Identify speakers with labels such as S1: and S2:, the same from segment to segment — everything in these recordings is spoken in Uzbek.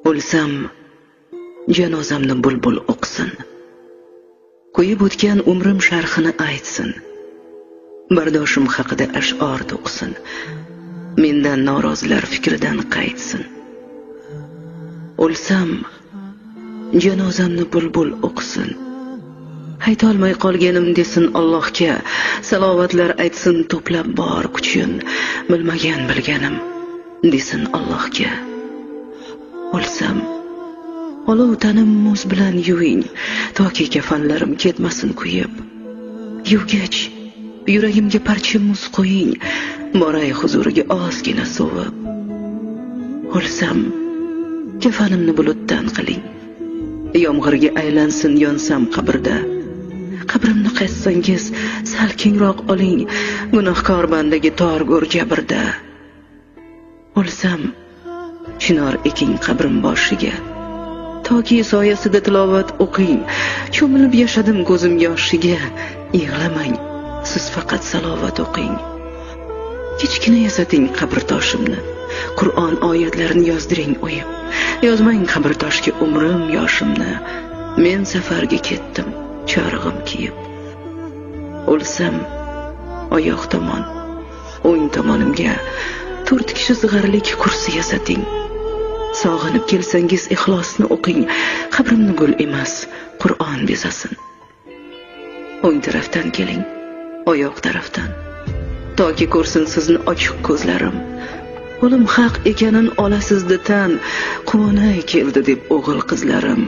S1: O'lsam, janozamni bulbul o'qsin. Qo'yib o'tgan umrim sharhini aytsin. Bardoshim haqida ash'or to'qsin. Mendan norozilar fikridan qaytsin. O'lsam, janozamni bulbul o'qsin. Aytolmay qolganim desin Allohga, salovatlar aytsin to'plab bor kuchin, bilmagan bilganim desin Allohga. O'lsam, olov tanim muz bilan yuving, toki kafanlarim ketmasin kuyib. Yuvgach, yuragimga parcha muz qo'ying, boray huzuriga ozgina sovib. O'lsam, kafanimni bulutdan qiling, yomg'irga aylansin yonsam qabrda. Qabrimni qazsangiz sal kengroq oling, gunohkor bandaga torgur jabrda. O'lsam, chinor eking qabrim boshiga, toki soyasida tilovat o'qing. Cho'milib yashadim ko'zim yoshiga, yig'lamang, siz faqat salovat o'qing. Kichkina yasating qabr toshimni, Qur'on oyatlarini yozdiring o'yib. Yozmang qabr toshga umrim yoshimni, men safarga ketdim chorig'im kiyib. O'lsam, oyoq tomon, o'ng tomonimga 4 kishi zig'irlik kursi yasating. Sog'inib kelsangiz ixlosni o'qing, qabrimni gul emas, Qur'on bezasin. O'ng tarafdan keling, oyoq tarafdan, toki ko'rsin sizni ochiq ko'zlarim. O'lim haq ekanin olasizda tan, quvonay keldi deb o'g'il qizlarim.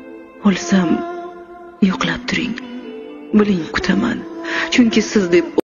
S1: O'lsam, yo'qlab turing, biling kutaman, chunki siz deb